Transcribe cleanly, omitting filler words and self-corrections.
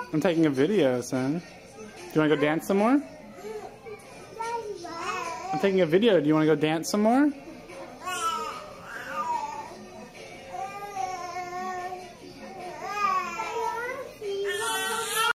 I'm taking a video, son. Do you want to go dance some more? I'm taking a video. Do you want to go dance some more?